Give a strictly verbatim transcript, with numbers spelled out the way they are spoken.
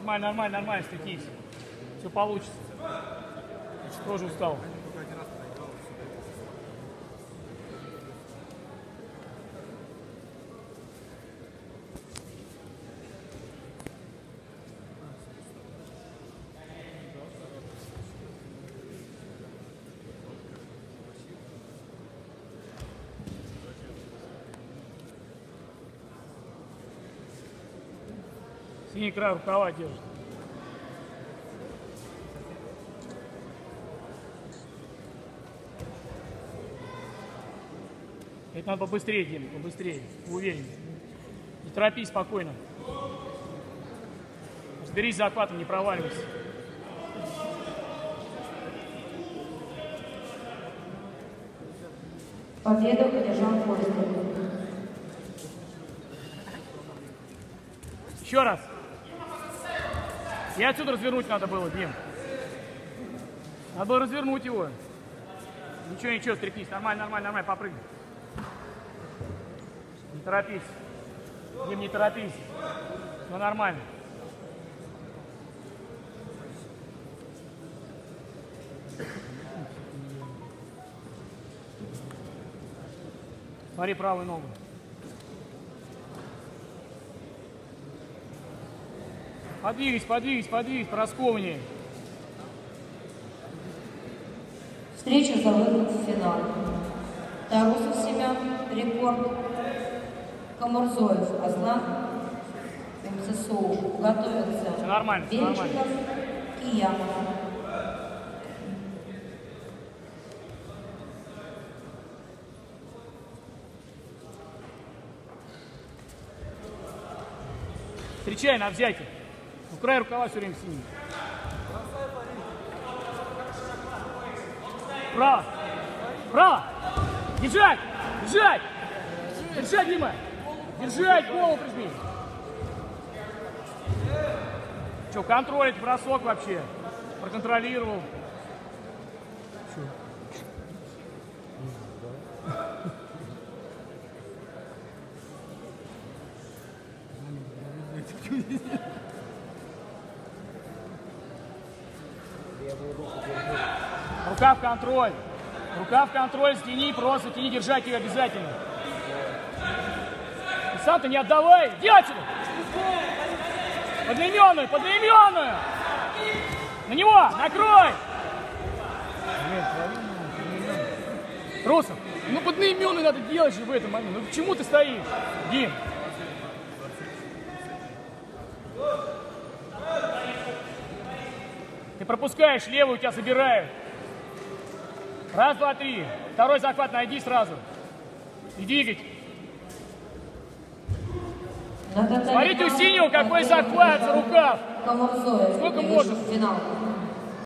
Нормально, нормально, нормально, стряхнись. Все получится. Я тоже устал. Синий край рукава держит. Это надо побыстрее делать, побыстрее, увереннее. Не торопись, спокойно. Разберись с захватом, не проваливайся. Победу одержал Костя. Еще раз. И отсюда развернуть надо было, Дим. Надо было развернуть его. Ничего, ничего, стряхнись. Нормально, нормально, нормально, попрыгай. Не торопись. Дим, не торопись. Все нормально. Смотри правую ногу. Подвигайся, подвигайся, подвигайся, порасковнее. Встреча за выход в финал. Тарусов Семен, рекорд. Камурзоев Аслан, МССУ. Готовятся. Все нормально, все нормально. Бельчиков, Киянов. Встречай на взятие. Ну, край рукава все время синий. Право. Право. Держать. Держать. Держать, Дима. Держать. Голову прижми. Что, контролить бросок вообще? Проконтролировал. Рука в контроль. Рука в контроль, стяни, просто тяни, держать ее обязательно. И сам-то не отдавай. Иди отсюда. Подременную, подременную. На него, накрой. Трусов, ну подременную надо делать же в этом моменте. Ну почему ты стоишь, Дим? Ты пропускаешь, левую тебя забирают. Раз, два, три. Второй захват найди сразу. И двигать. Смотрите у синего какой захват за рукав. Камурзоев. Сколько можно? Финал.